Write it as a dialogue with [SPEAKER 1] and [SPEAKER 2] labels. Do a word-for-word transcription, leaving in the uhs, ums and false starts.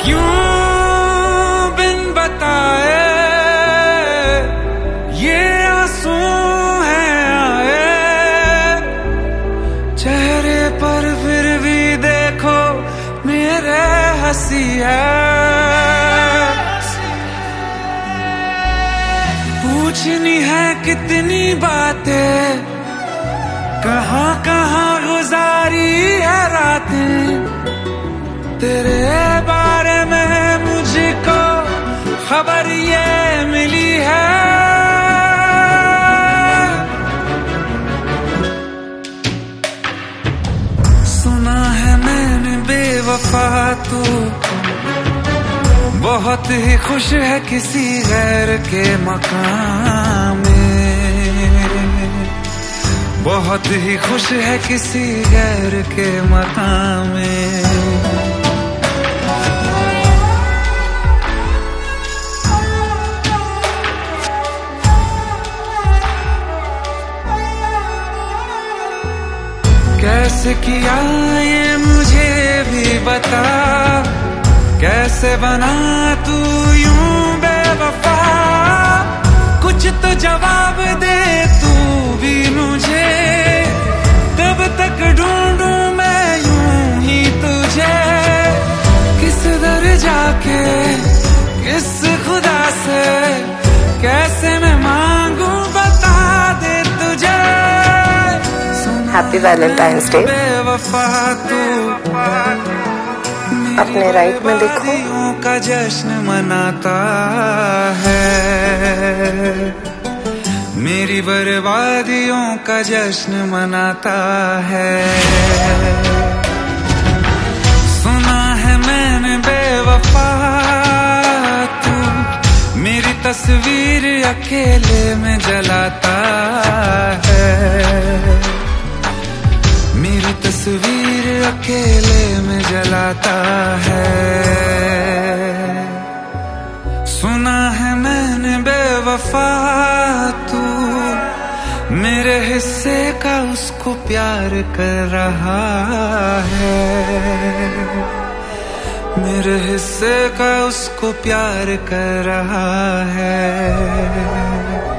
[SPEAKER 1] यूं बिन बताए ये आंसू है आए चेहरे पर, फिर भी देखो मेरे हंसी है। पूछनी है कितनी बातें, कहाँ कहाँ गुजारी है रातें, तेरे बारे में मुझको खबर ये मिली है। सुना है मैंने बेवफा तू बहुत ही खुश है किसी गैर के मकाम में, बहुत ही खुश है किसी गैर के मकाम में। कैसे किया ये मुझे भी बता, कैसे बना तू यूं बेवफा, कुछ तो जवाब दे तू भी मुझे, कब तक ढूंढूं मैं यूं ही तुझे, किस दर जाके किस खुदा से कैसे मैं मांगू बता दे तुझे।
[SPEAKER 2] Happy valentine's day.
[SPEAKER 1] बेवफा तू
[SPEAKER 2] अपने राइट में देखो,
[SPEAKER 1] का जश्न मनाता है, मेरी बर्बादियों का जश्न मनाता है। सुना है मैंने बेवफा तू मेरी तस्वीर अकेले में जलाता है, मेरी तस्वीर अकेले में जलाता है। सुना है मैंने बेवफा तू मेरे हिस्से का उसको प्यार कर रहा है, मेरे हिस्से का उसको प्यार कर रहा है।